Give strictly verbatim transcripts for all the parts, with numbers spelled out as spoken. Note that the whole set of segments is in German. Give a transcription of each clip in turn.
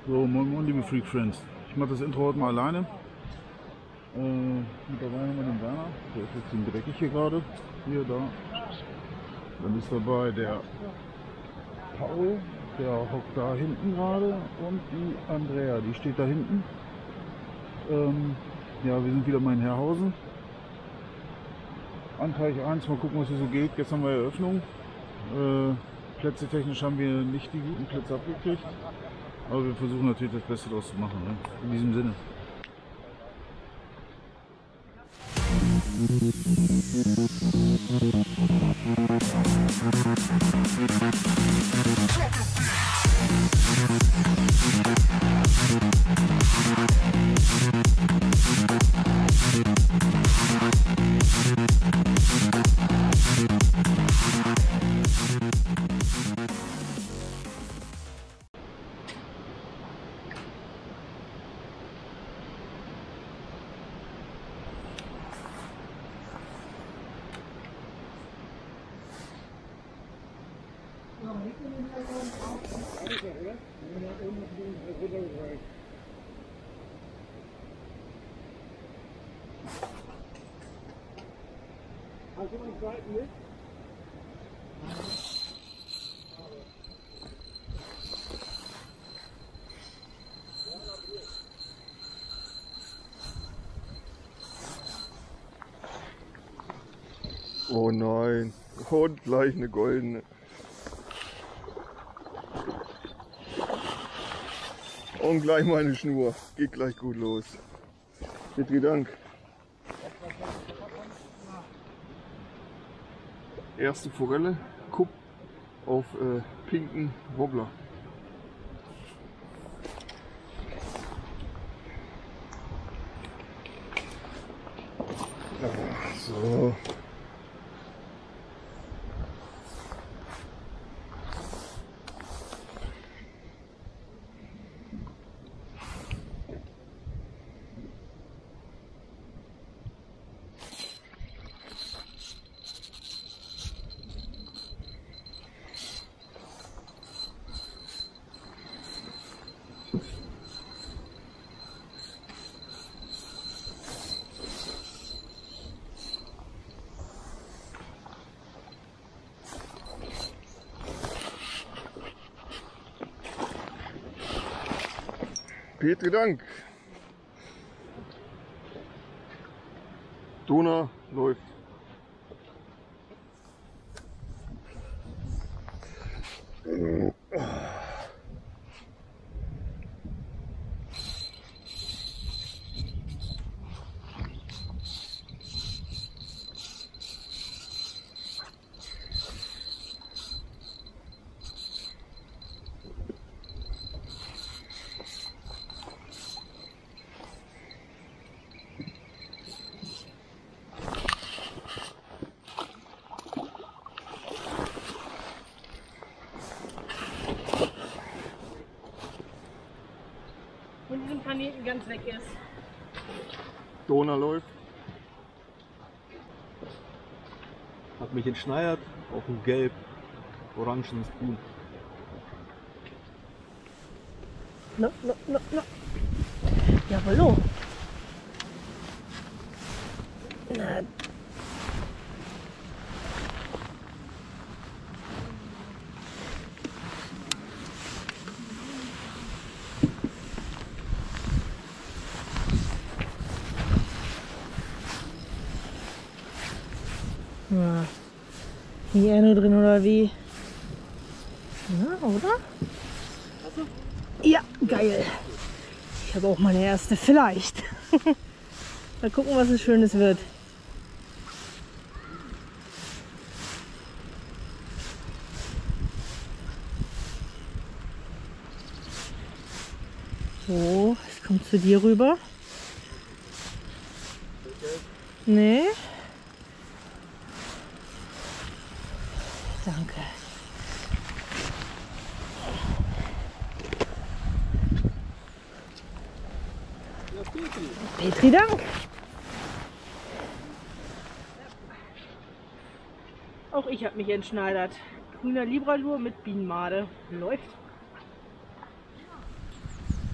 So, moin moin liebe Freak Friends. Ich mache das Intro heute mal alleine. Äh, mit dabei haben wir den Werner, der ist jetzt ein dreckig hier gerade. Hier, da. Dann ist dabei der Paul, der hockt da hinten gerade. Und die Andrea, die steht da hinten. Ähm, ja, wir sind wieder mal in Herrhausen. An Teich eins, mal gucken was hier so geht. Gestern war Eröffnung. Äh, Plätze technisch haben wir nicht die guten Plätze abgekriegt. Aber wir versuchen natürlich das Beste daraus zu machen, ne? In diesem Sinne. Hast du den zweiten mit? Oh nein, und gleich eine goldene. Und gleich mal eine Schnur. Geht gleich gut los. Petri Dank. Erste Forelle, Kupp auf äh, pinken Wobbler. So. Petri Dank. Dona läuft. Von diesem Planeten ganz weg ist. Dona läuft. Hat mich entschneiert auf ein gelb-orangen Spoon. No, no, no, no. Jawollo. Na. Ja. Hier er nur drin oder wie? Na, oder? Ja, geil. Ich habe auch meine erste, vielleicht. Mal gucken, was es Schönes wird. So, es kommt zu dir rüber. Nee. Danke. Petri Dank. Auch ich habe mich entschneidert. Grüner Libralur mit Bienenmade. Läuft.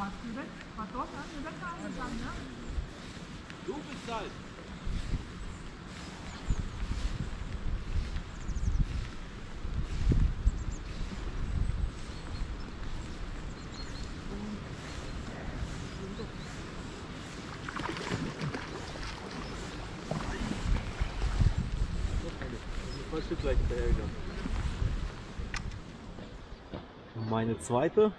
Du bist Salz. Ein Stück gleich hinterhergegangen. Meine zweite.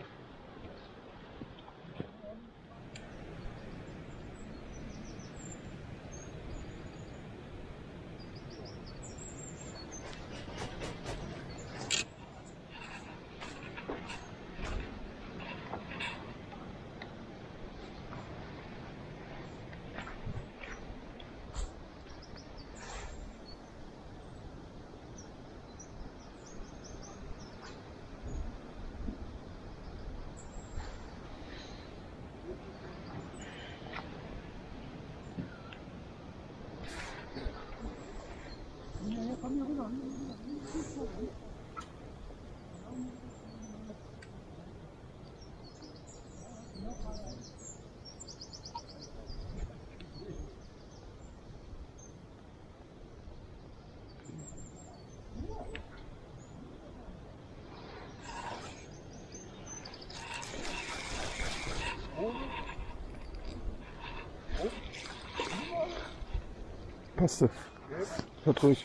Passte. Hat ruhig.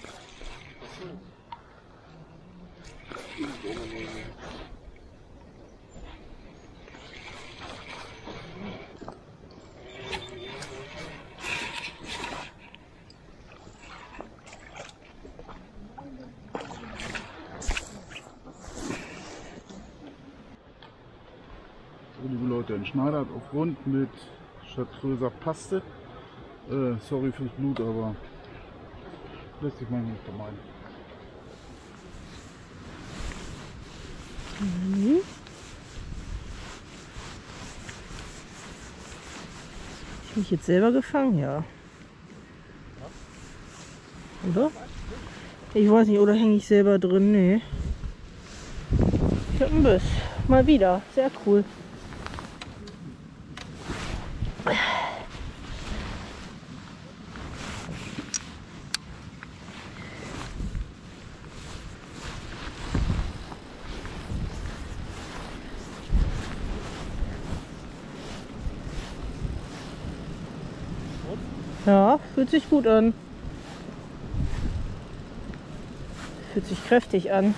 So, liebe Leute, ein Schneider hat auf Grund mit Chartreuser Paste. Äh, sorry fürs Blut, aber lässt sich manchmal nicht vermeiden. Mhm. Ich mich jetzt selber gefangen, ja. Oder? Ich weiß nicht, oder hänge ich selber drin? Nee. Ich hab einen Biss. Mal wieder. Sehr cool. Ja, fühlt sich gut an. Fühlt sich kräftig an.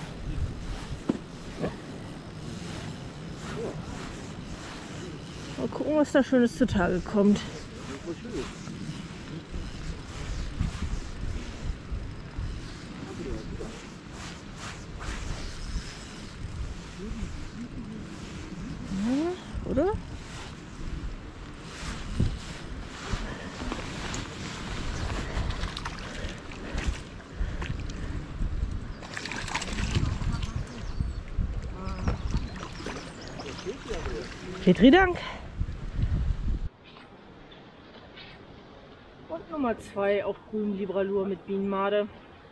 Mal gucken, was da Schönes zutage kommt. Ja, oder? Petri Dank. Und Nummer zwei auf grünem Libralur mit Bienenmade.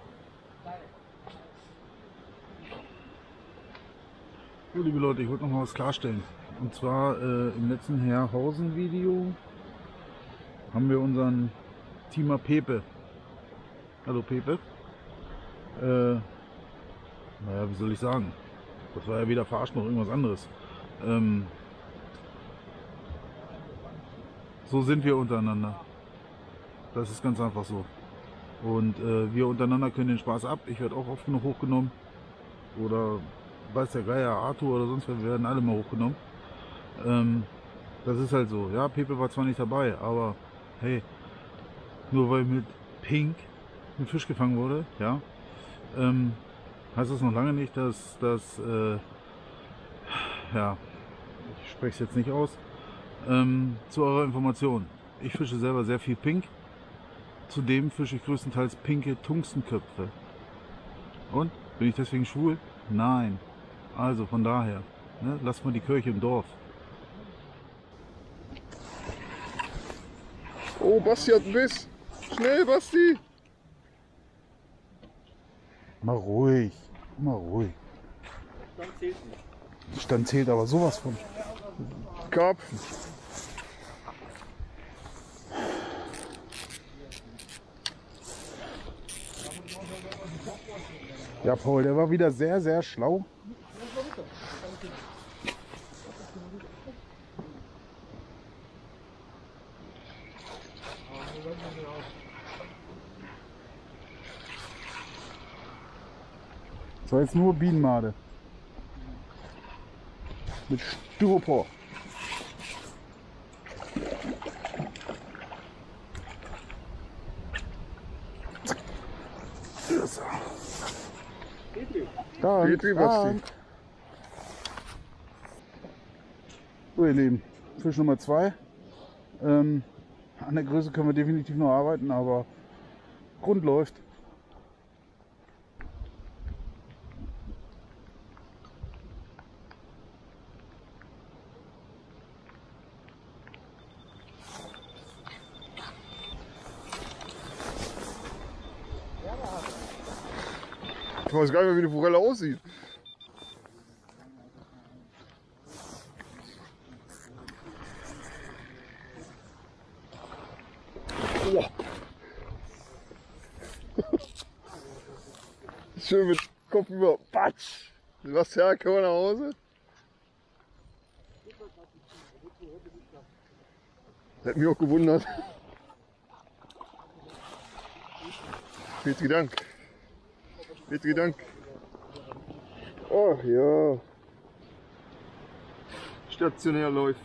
So, liebe Leute, ich wollte noch mal was klarstellen. Und zwar äh, im letzten Herrhausen-Video haben wir unseren Teamer Pepe. Hallo Pepe. Äh, naja, wie soll ich sagen? Das war ja weder verarscht noch irgendwas anderes. Ähm, so sind wir untereinander. Das ist ganz einfach so. Und äh, wir untereinander können den Spaß ab. Ich werde auch oft genug hochgenommen. Oder weiß der Geier, Arthur oder sonst wer, wir werden alle mal hochgenommen. Ähm, das ist halt so. Ja, Pepe war zwar nicht dabei, aber hey, nur weil mit Pink ein Fisch gefangen wurde, ja, ähm, heißt das noch lange nicht, dass das, äh, ja, ich spreche es jetzt nicht aus. Ähm, zu eurer Information. Ich fische selber sehr viel Pink. Zudem fische ich größtenteils pinke Tungstenköpfe. Und? Bin ich deswegen schwul? Nein. Also von daher, ne, lasst mal die Kirche im Dorf. Oh, Basti hat einen Biss. Schnell, Basti. Mal ruhig. Mal ruhig. Dann zählt nicht. Stand zählt aber sowas von. Karpfen. Ja, Paul, der war wieder sehr, sehr schlau. Das war jetzt nur Bienenmade. Mit Styropor. So. Dank, Petri, Basti. Dank. So, ihr Lieben, Fisch Nummer zwei. Ähm, an der Größe können wir definitiv noch arbeiten, aber Grund läuft. Ich weiß gar nicht mehr, wie eine Forelle aussieht. Boah. Schön mit Kopf über. Patsch! Was her, können wir nach Hause? Das hat mich auch gewundert. Petri, Dank. Petri, Dank. Ach ja. Stationär läuft.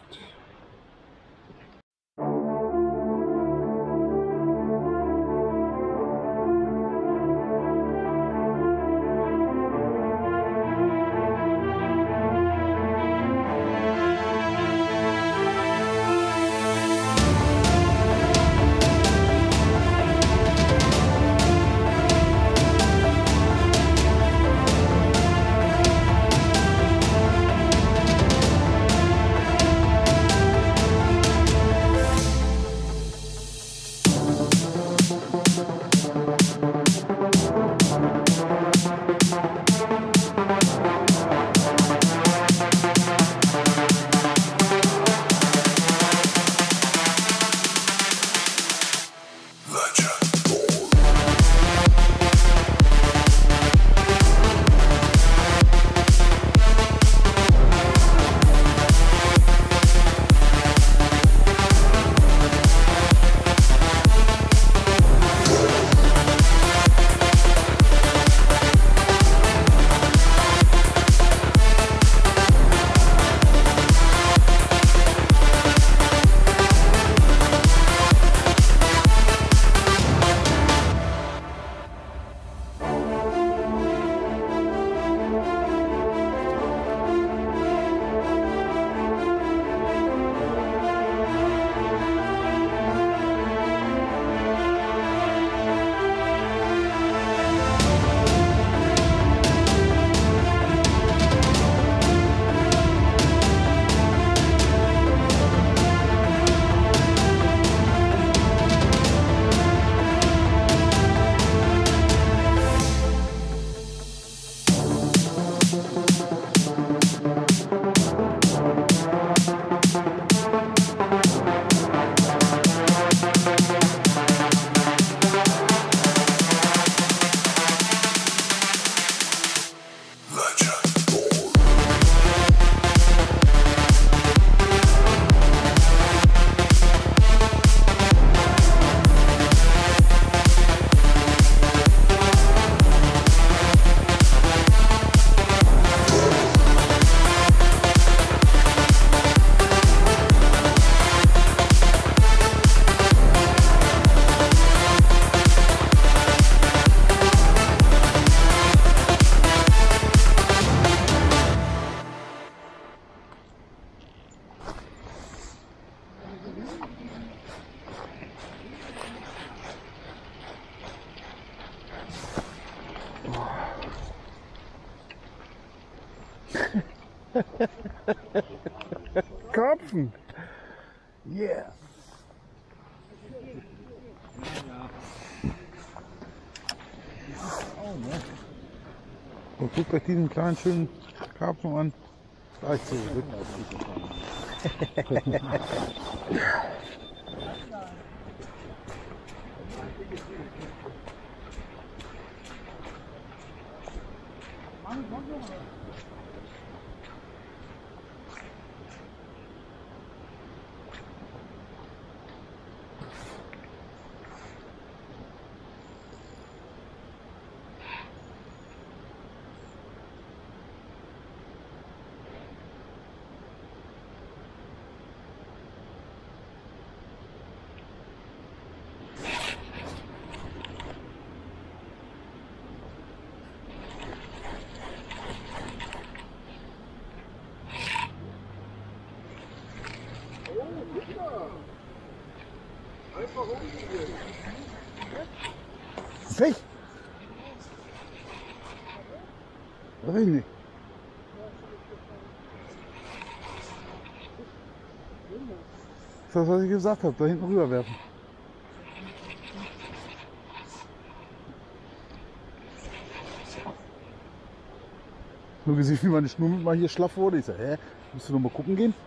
Karpfen. Yeah. Und guckt euch diesen kleinen schönen Karpfen an. War ich zurück als Videokamera. Weg! Weiß ich nicht. Das ist das, was ich gesagt habe, da hinten rüberwerfen. So gesehen, wie meine Schnur mal hier schlaff wurde. Ich so, hä? Musst du noch mal gucken gehen?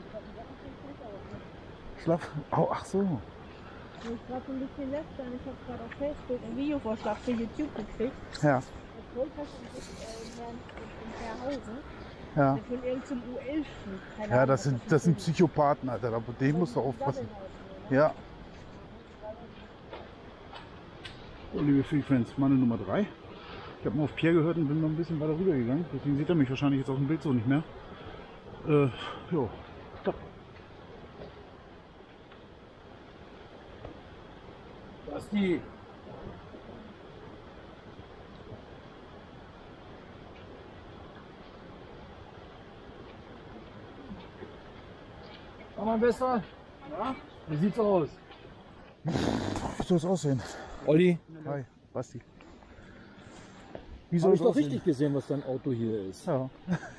Schlaff? Au, ach so. Ich muss gerade so ein bisschen lästern. Ich habe gerade auf Facebook einen Videovorschlag für YouTube gekriegt. Ja. Das Podcast ist äh, in Herrhausen. Ja. Der von irgendeinem U elf. Ja, das sind, das sind Psychopathen, Alter. Bei dem musst du aufpassen. Ja. So, liebe Freak-Fans, meine Nummer drei. Ich habe mal auf Pierre gehört und bin noch ein bisschen weiter rüber gegangen. Deswegen sieht er mich wahrscheinlich jetzt auf dem Bild so nicht mehr. Äh, jo. Stopp. Basti! War mal besser? Ja? Wie sieht's aus? Wie soll es aussehen? Olli, Hi, Basti. Wie soll habe es ich doch aussehen? richtig gesehen, was dein Auto hier ist. Ja.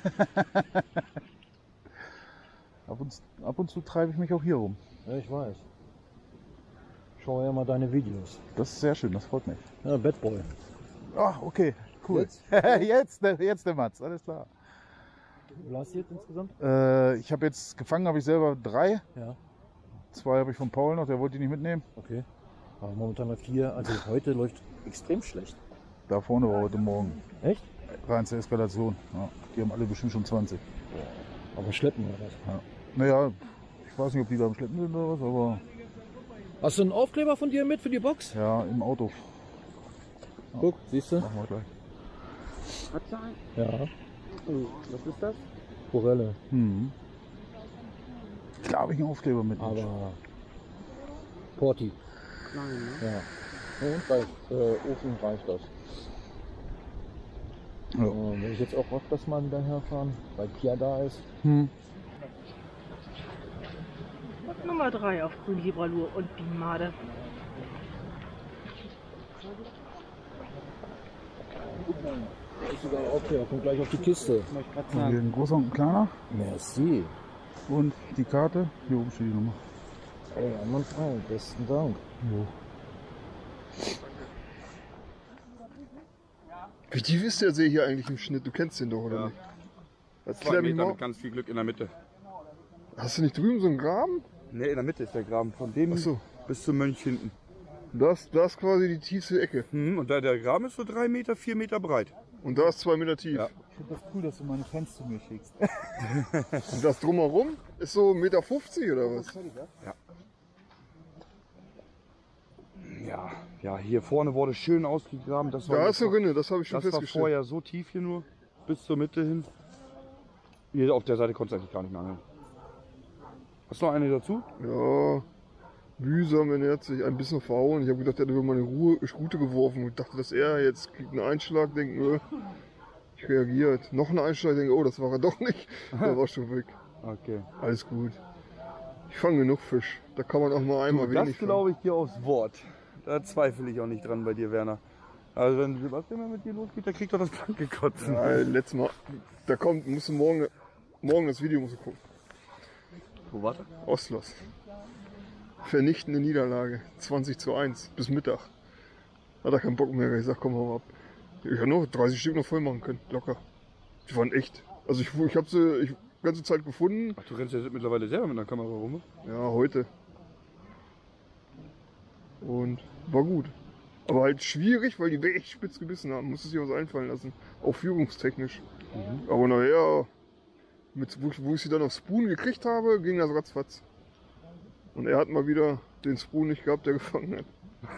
ab, und, ab und zu treibe ich mich auch hier rum. Ja, ich weiß. Schau ja mal deine Videos. Das ist sehr schön, das freut mich. Ja, Bad Boy. Ah, okay, cool. Jetzt? jetzt, der- jetzt der Mats, alles klar. Wie viel hast du jetzt insgesamt? Äh, ich habe jetzt gefangen, habe ich selber drei. Ja, Zwei habe ich von Paul noch, der wollte die nicht mitnehmen. okay. Aber momentan läuft hier, also heute läuft extrem schlecht. Da vorne war heute Morgen Echt? reinste Eskalation. Ja, die haben alle bestimmt schon zwanzig. Aber schleppen oder was? Ja. Naja, ich weiß nicht, ob die da am Schleppen sind oder was, aber Hast du einen Aufkleber von dir mit für die Box? ja, im Auto. Guck, siehst du? Machen wir gleich. Ja, Was ist das? Forelle. Hm. Klar habe ich einen Aufkleber mit. Aber Porti. Nein, ne? Ja. Und bei äh, Ofen reicht das. Ja. Äh, will ich jetzt auch öfters mal wieder herfahren, weil Pia da ist. Hm. Nummer drei auf Grün Gibralur und Bienmade. Da ist sogar ein Aufkleber, kommt gleich auf die Kiste. Und hier ein großer und ein kleiner. Merci. Und die Karte. Hier oben steht die Nummer. Ey, einwandfrei, besten Dank. Jo. Wie tief ist der See hier eigentlich im Schnitt? Du kennst den doch, oder Ja. nicht? Zwei Erklär mich Meter mal. mit ganz viel Glück in der Mitte. Hast du nicht drüben so einen Graben? Ne, in der Mitte ist der Graben. Von dem Ach so. bis zum Mönch hinten. Das, das ist quasi die tiefste Ecke. Hm, und da der Graben ist so drei Meter, vier Meter breit. Und da ist zwei Meter tief. Ja. Ich finde das cool, dass du meine Fans zu mir schickst. Und das drumherum ist so eins Komma fünfzig Meter oder was? Ja, ja, hier vorne wurde schön ausgegraben. Das war, Da ist eine Rinne, das habe ich schon das war festgestellt. vorher so tief hier nur, bis zur Mitte hin. Hier auf der Seite konntest du eigentlich gar nicht mehr angeln. Hast du noch eine dazu? Ja, mühsam ernährt sich, ein bisschen verhauen. Ich habe gedacht, er hätte über meine Ruhe, Rute geworfen und dachte, dass er jetzt kriegt einen Einschlag, denkt, nö. Ich reagiert. Noch einen Einschlag, denke, oh, das war er doch nicht. Der war schon weg. Okay. Alles gut. Ich fange genug Fisch. Da kann man auch mal einmal Das wenig fangen. glaube ich dir aufs Wort. Da zweifle ich auch nicht dran bei dir, Werner. Also wenn Sebastian mal mit dir losgeht, der kriegt doch das blanke Kotzen. Ja, letztes Mal. Da kommt, musst du morgen, morgen das Video musst du gucken. Wo war der? Ostlos. Vernichtende Niederlage. zwanzig zu eins. Bis Mittag. Hat er keinen Bock mehr. Ich sag, komm, hau ab. Ich hätte noch dreißig Stück noch voll machen können. Locker. Die waren echt Also ich, ich habe sie ich, die ganze Zeit gefunden. Ach, du rennst ja mittlerweile selber mit einer Kamera rum, ne? Ja, heute. Und war gut. Aber halt schwierig, weil die echt spitz gebissen haben. Musste sich was einfallen lassen. Auch führungstechnisch. Mhm. Aber nachher, mit, wo, ich, wo ich sie dann auf Spoon gekriegt habe, ging das ratzfatz. Und er hat mal wieder den Spoon nicht gehabt, der gefangen hat.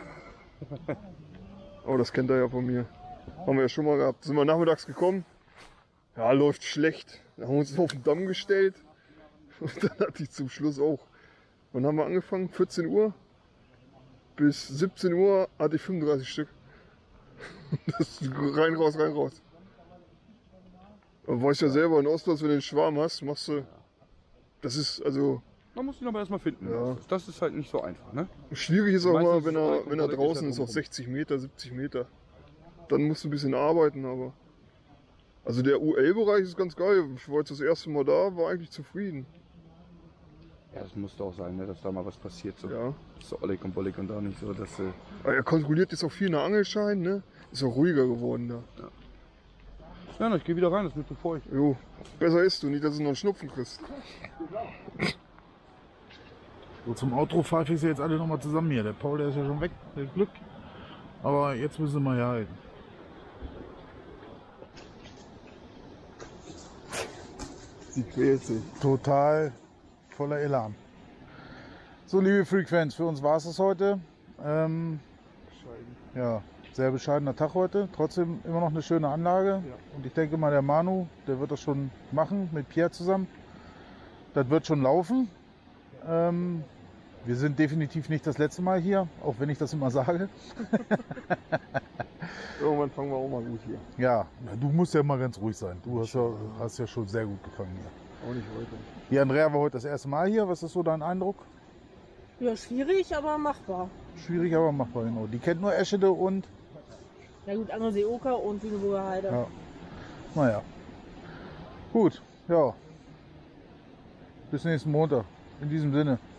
Aber das kennt er ja von mir. Haben wir ja schon mal gehabt. Sind wir nachmittags gekommen. Ja, läuft schlecht. Dann haben wir uns auf den Damm gestellt. Und dann hatte ich zum Schluss auch. Wann haben wir angefangen? vierzehn Uhr. Bis siebzehn Uhr hatte ich fünfunddreißig Stück. Das ist rein, raus, rein, raus. Aber weißt ja selber, in Ostplatz, wenn du einen Schwarm hast, machst du. Das ist also. Man muss ihn aber erstmal finden. Ja. Das ist halt nicht so einfach, ne? Schwierig ist auch Meistens mal, wenn ist er, es wenn er direkt draußen ist ist, er auf drumherum. sechzig Meter, siebzig Meter. Dann musst du ein bisschen arbeiten, aber. Also der U L-Bereich ist ganz geil. Ich war jetzt das erste Mal da, war eigentlich zufrieden. Ja, das musste auch sein, ne? Dass da mal was passiert. So, Ja. so Oleg und Bollig und da nicht so, dass. Äh, Aber er kontrolliert jetzt auch viel nach Angelschein, ne? Ist auch ruhiger geworden da. ja, na, ich gehe wieder rein, das ist mir zu feucht. Jo, besser ist du, nicht, dass du noch einen Schnupfen kriegst. So, zum Outro pfeife ich sie jetzt alle nochmal zusammen hier. Der Paul, der ist ja schon weg, der hat Glück. Aber jetzt müssen wir mal hier halten. Die quält sich. Total voller Elan. So, liebe Freak-Fans, für uns war es das heute. Ähm, ja, sehr bescheidener Tag heute. Trotzdem immer noch eine schöne Anlage. Und ich denke mal, der Manu, der wird das schon machen mit Pierre zusammen. Das wird schon laufen. Ähm, wir sind definitiv nicht das letzte Mal hier, auch wenn ich das immer sage. Irgendwann fangen wir auch mal gut hier. Ja, du musst ja mal ganz ruhig sein. Du hast ja, hast ja schon sehr gut gefangen hier. Auch nicht heute. Die Andrea war heute das erste Mal hier. Was ist so dein Eindruck? Ja, schwierig, aber machbar. Schwierig, aber machbar. Genau. Die kennt nur Eschede und... Ja gut, andere Seeoker und Lüneburger Heide. Ja. Naja. Gut, ja. Bis nächsten Montag. In diesem Sinne.